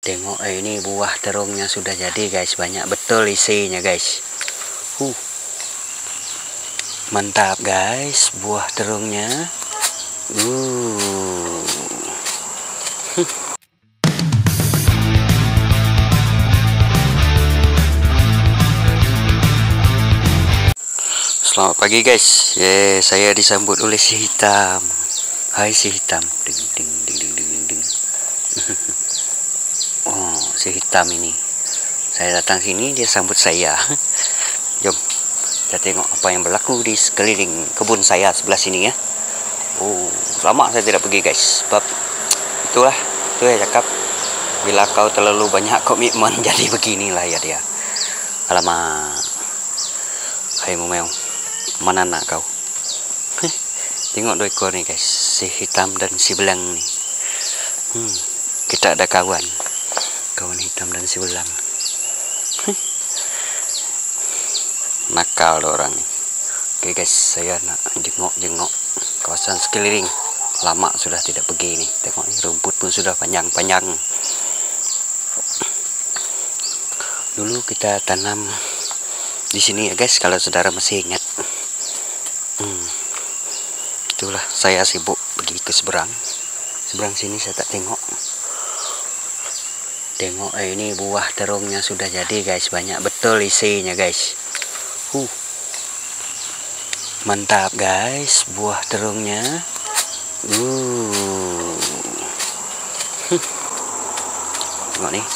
Tengok ini buah terungnya sudah jadi guys, banyak betul isinya guys. Mantap guys, buah terungnya. Selamat pagi guys. Saya disambut oleh si hitam. Hai si hitam. Ding ding ding ding ding ding. Oh, si hitam ini. Saya datang sini, dia sambut saya. Jom kita tengok apa yang berlaku di sekeliling kebun saya sebelah sini ya. Oh, lama saya tidak pergi guys. Sebab itulah, itu ya cakap. Bila kau terlalu banyak komitmen jadi beginilah ya dia. Alamak. Hai memeong. Mana nak kau? Tengok dua ekor nih guys, si hitam dan si belang nih. Kita ada kawan hitam dan si belang. Nakal orang nih. Oke guys, saya nak jengok kawasan sekeliling. Lama sudah tidak pergi nih. Tengok nih, rumput pun sudah panjang-panjang. Dulu kita tanam di sini ya guys, kalau saudara masih ingat. Itulah saya sibuk pergi ke seberang sini saya tak tengok. Tengok ini buah terungnya sudah jadi guys, banyak betul isinya guys. Mantap guys, buah terungnya. Tengok nih,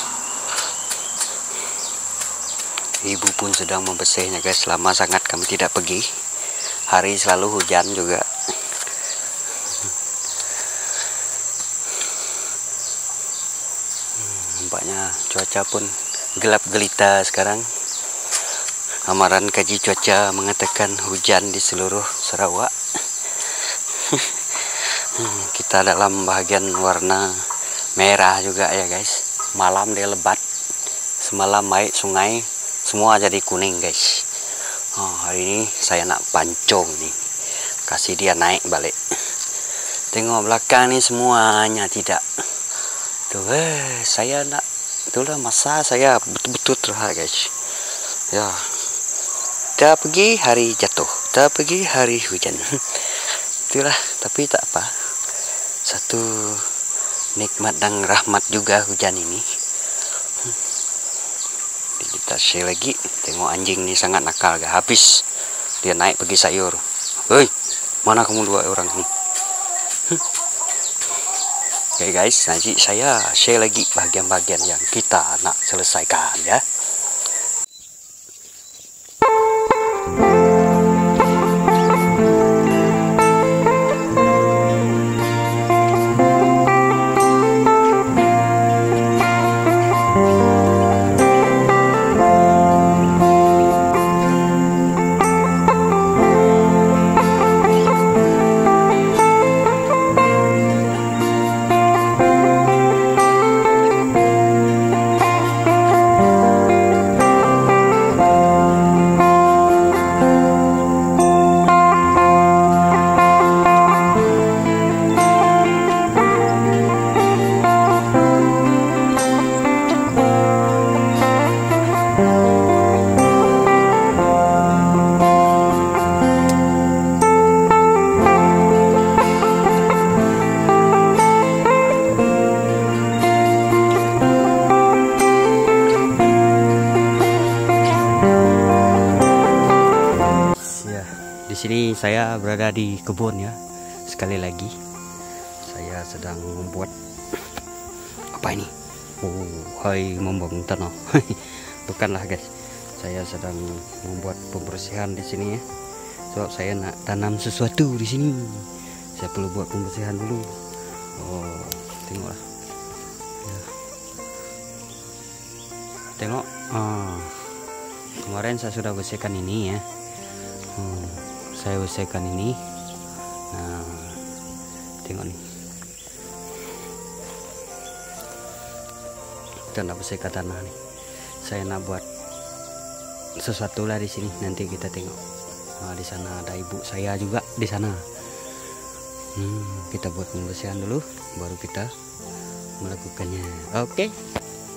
ibu pun sedang membersihnya guys. Lama sangat kami tidak pergi, hari selalu hujan juga. Nampaknya cuaca pun gelap gelita sekarang. Amaran kaji cuaca mengatakan hujan di seluruh Sarawak. Kita dalam bagian warna merah juga ya guys. Malam dia lebat, semalam baik sungai semua jadi kuning guys. Hari ini saya nak pancung nih, kasih dia naik balik. Tengok belakang nih semuanya tidak. Tuh, saya nak, itulah masa saya betul-betul terhad guys. Ya, kita pergi hari jatuh, kita pergi hari hujan. Itulah, tapi tak apa. Satu nikmat dan rahmat juga hujan ini. Kita share lagi. Tengok anjing ini sangat nakal, gak habis. Dia naik pergi sayur. Hei, mana kamu dua orang ini? Oke guys, nanti saya share lagi bagian-bagian yang kita nak selesaikan ya. Di sini saya berada di kebun ya. Sekali lagi saya sedang membuat apa ini? Hai membong tanah. Bukanlah guys. Saya sedang membuat pembersihan di sini ya. Sebab saya nak tanam sesuatu di sini. Saya perlu buat pembersihan dulu. Tengoklah. Ya. Tengok. Kemarin saya sudah bersihkan ini ya. Saya bersihkan ini. Nah, tengok nih. Kita nak bersihkan tanah nih. Saya nak buat sesuatu lah di sini. Nanti kita tengok. Di sana ada ibu saya juga di sana. Kita buat pembersihan dulu, baru kita melakukannya. Oke.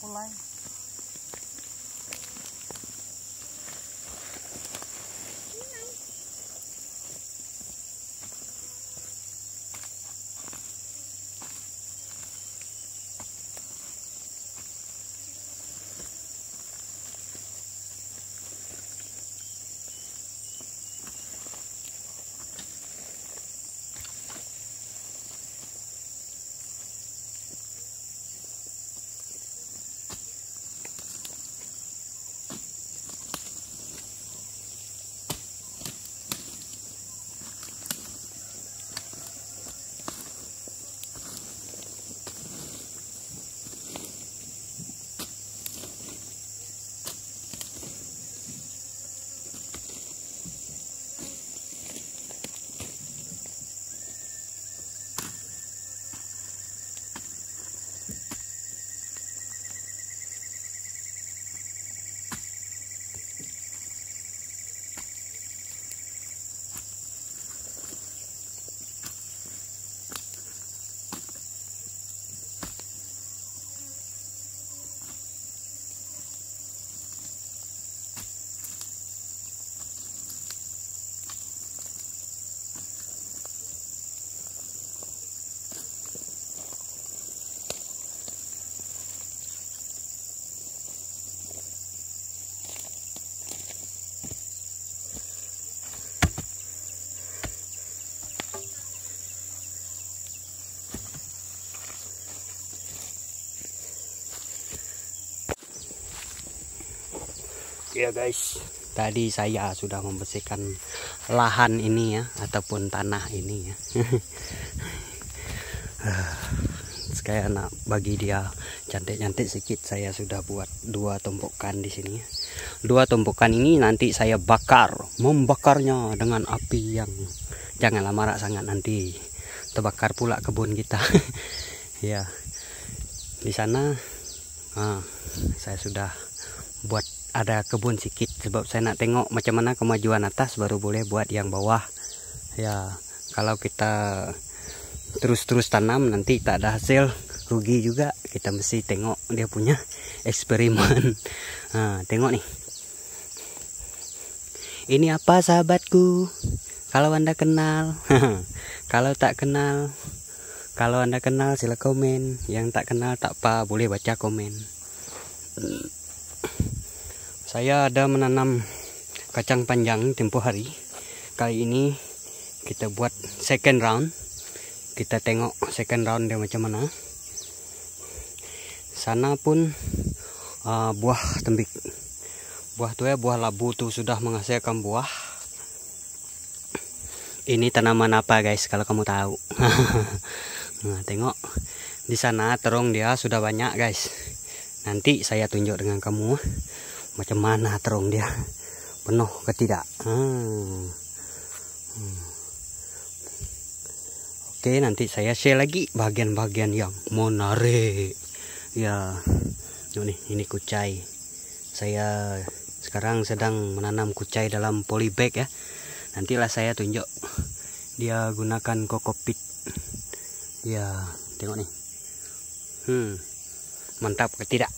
mulai. Ya guys, tadi saya sudah membersihkan lahan ini ya, ataupun tanah ini ya. Sekaya nak bagi dia cantik-cantik sedikit, saya sudah buat 2 tumpukan di sini ya. 2 tumpukan ini nanti saya bakar, membakarnya dengan api yang janganlah marak sangat, nanti terbakar pula kebun kita. Ya, di sana saya sudah buat ada kebun sedikit, sebab saya nak tengok macam mana kemajuan atas baru boleh buat yang bawah ya. Kalau kita terus tanam nanti tak ada hasil, rugi juga. Kita mesti tengok dia punya eksperimen. Tengok nih, ini apa sahabatku, kalau anda kenal. Kalau tak kenal, kalau anda kenal sila komen, yang tak kenal tak apa, boleh baca komen. Saya ada menanam kacang panjang tempoh hari. Kali ini kita buat second round. Kita tengok second round dia macam mana. Sana pun buah tembik. Buah tu ya, buah labu tu sudah menghasilkan buah. Ini tanaman apa guys, kalau kamu tahu? Nah, tengok di sana terong dia sudah banyak guys. Nanti saya tunjuk dengan kamu macam mana terong dia, penuh ke tidak. Oke, nanti saya share lagi bagian-bagian yang menarik ya. Ini kucai. Saya sekarang sedang menanam kucai dalam polybag ya. Nantilah saya tunjuk dia gunakan kokopit ya. Tengok nih, mantap ke tidak?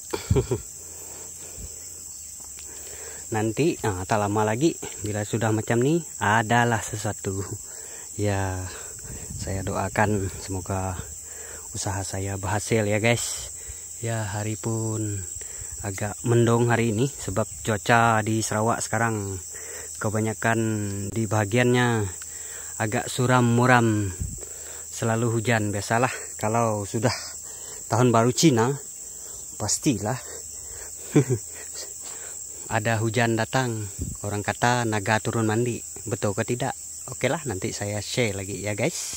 Nanti tak lama lagi bila sudah macam nih adalah sesuatu ya. Saya doakan semoga usaha saya berhasil ya guys ya. Hari pun agak mendung hari ini, sebab cuaca di Sarawak sekarang kebanyakan di bagiannya agak suram muram, selalu hujan. Biasalah kalau sudah tahun baru Cina pastilah ada hujan datang. Orang kata naga turun mandi, betul ke tidak? Oke lah, nanti saya share lagi ya guys.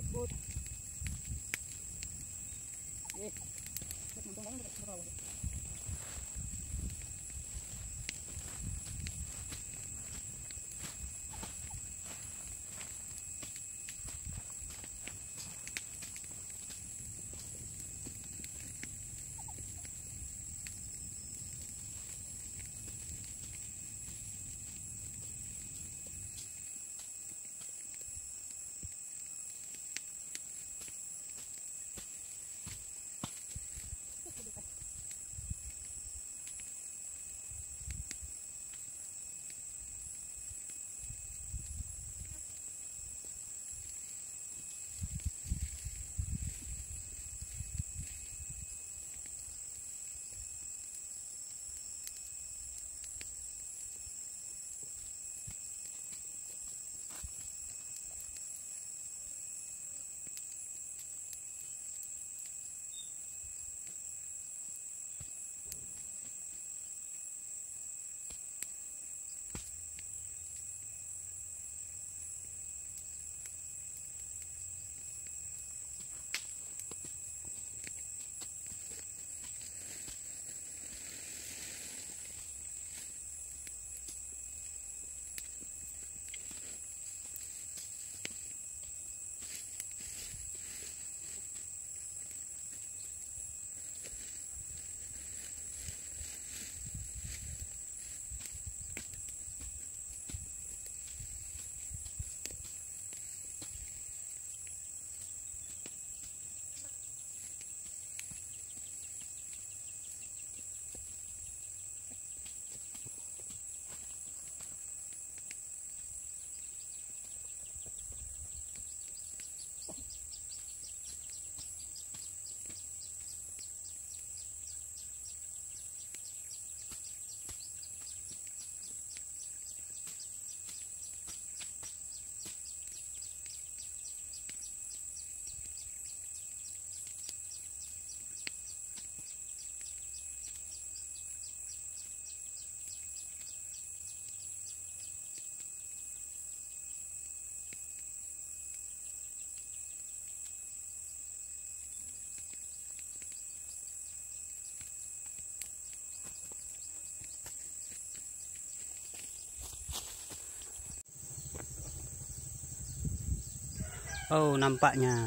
Oh, nampaknya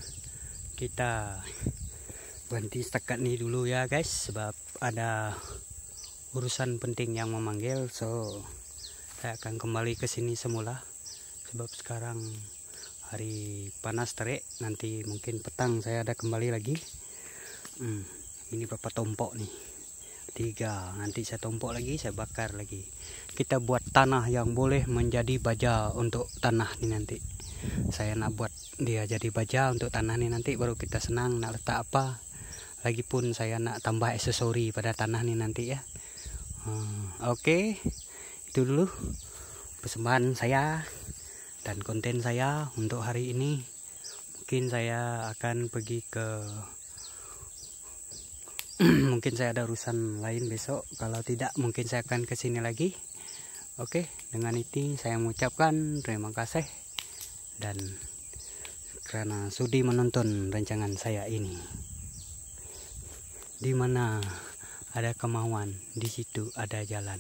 kita berhenti setakat ini dulu ya guys, sebab ada urusan penting yang memanggil. So saya akan kembali ke sini semula, sebab sekarang hari panas terik. Nanti mungkin petang saya ada kembali lagi. Ini berapa tompok nih? 3. Nanti saya tompok lagi, saya bakar lagi. Kita buat tanah yang boleh menjadi baja untuk tanah ini nanti. Saya nak buat dia jadi baja untuk tanah ini nanti, baru kita senang nak letak apa. Lagipun saya nak tambah aksesori pada tanah ini nanti ya. Oke, itu dulu persembahan saya dan konten saya untuk hari ini. Mungkin saya akan pergi ke mungkin saya ada urusan lain besok. Kalau tidak, mungkin saya akan ke sini lagi. Oke, dengan itu saya mengucapkan terima kasih dan karena sudi menonton rancangan saya ini. Di mana ada kemauan, di situ ada jalan.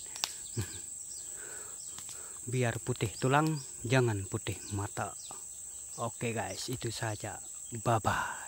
Biar putih tulang, jangan putih mata. Oke guys, itu saja. Bye bye.